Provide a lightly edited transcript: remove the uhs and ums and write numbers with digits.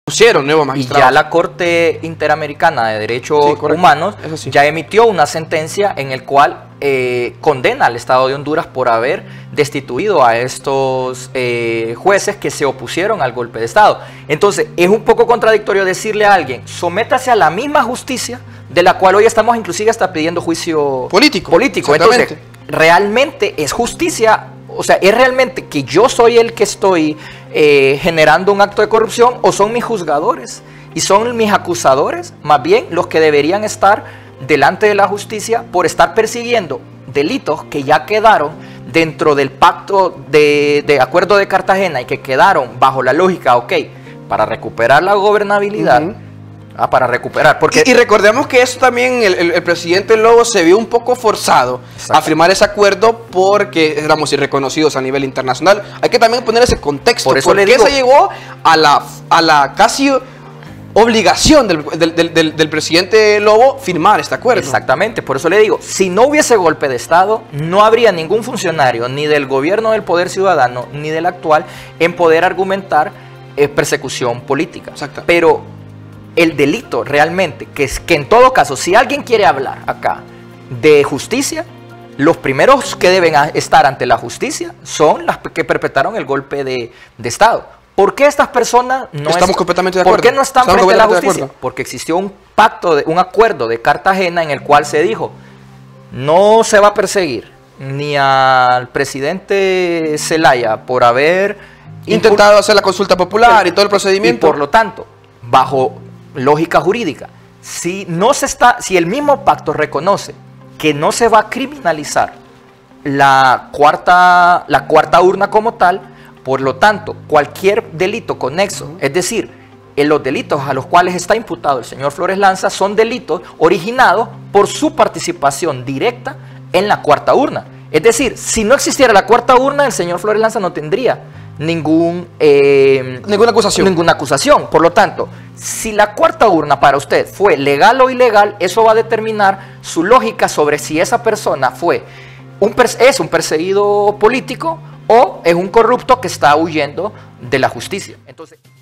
Pusieron nuevos Y magistrados. ya la Corte Interamericana de Derechos Humanos ya emitió una sentencia en el cual condena al Estado de Honduras por haber destituido a estos jueces que se opusieron al golpe de Estado. Entonces, es un poco contradictorio decirle a alguien, sométase a la misma justicia de la cual hoy estamos inclusive hasta pidiendo juicio político. Entonces, realmente es justicia, o sea, es realmente que yo soy el que estoy generando un acto de corrupción, o son mis juzgadores y son mis acusadores, más bien los que deberían estar delante de la justicia por estar persiguiendo delitos que ya quedaron dentro del pacto de acuerdo de Cartagena y que quedaron bajo la lógica, ok, para recuperar la gobernabilidad, para recuperar. Porque y recordemos que eso también el presidente Lobo se vio un poco forzado a firmar ese acuerdo porque éramos irreconocidos a nivel internacional. Hay que también poner ese contexto. Por eso porque le digo, se llegó a la casi obligación del presidente Lobo firmar este acuerdo. Exactamente, por eso le digo, si no hubiese golpe de Estado, no habría ningún funcionario, ni del gobierno del Poder Ciudadano, ni del actual, en poder argumentar persecución política. Exacto. Pero el delito realmente, que en todo caso, si alguien quiere hablar acá de justicia, los primeros que deben estar ante la justicia son las que perpetraron el golpe de Estado. ¿Por qué estas personas no estamos completamente de acuerdo? ¿Por qué no están frente a la justicia? Porque existió un pacto, un acuerdo de Cartagena en el cual se dijo, no se va a perseguir ni al presidente Zelaya por haber intentado hacer la consulta popular y todo el procedimiento. Y por lo tanto, bajo lógica jurídica, si el mismo pacto reconoce que no se va a criminalizar la cuarta urna como tal, por lo tanto, cualquier delito conexo, es decir, los delitos a los cuales está imputado el señor Flores Lanza son delitos originados por su participación directa en la cuarta urna. Es decir, si no existiera la cuarta urna, el señor Flores Lanza no tendría ninguna acusación. Por lo tanto, si la cuarta urna para usted fue legal o ilegal, eso va a determinar su lógica sobre si esa persona es un perseguido político o es un corrupto que está huyendo de la justicia. Entonces,